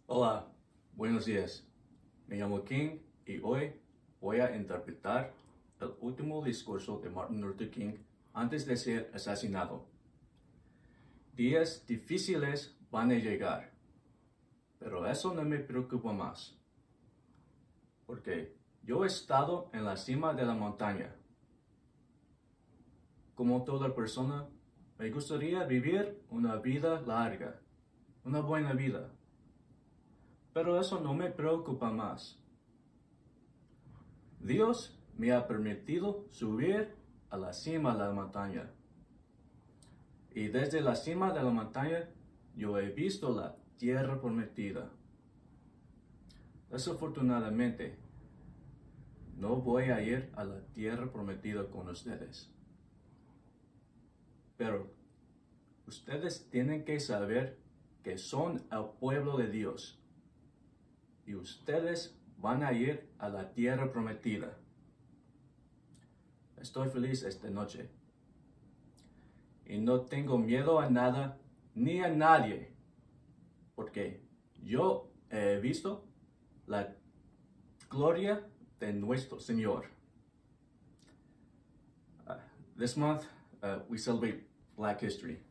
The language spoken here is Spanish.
Hola, buenos días. Me llamo King y hoy voy a interpretar el último discurso de Martin Luther King antes de ser asesinado. Días difíciles van a llegar, pero eso no me preocupa más, porque yo he estado en la cima de la montaña. Como toda persona, me gustaría vivir una vida larga, una buena vida. Pero eso no me preocupa más. Dios me ha permitido subir a la cima de la montaña. Y desde la cima de la montaña yo he visto la tierra prometida. Desafortunadamente, no voy a ir a la tierra prometida con ustedes. Pero ustedes tienen que saber que son el pueblo de Dios. Y ustedes van a ir a la tierra prometida. Estoy feliz esta noche. Y no tengo miedo a nada ni a nadie. Porque yo he visto la gloria de nuestro Señor. This month, we celebrate Black History.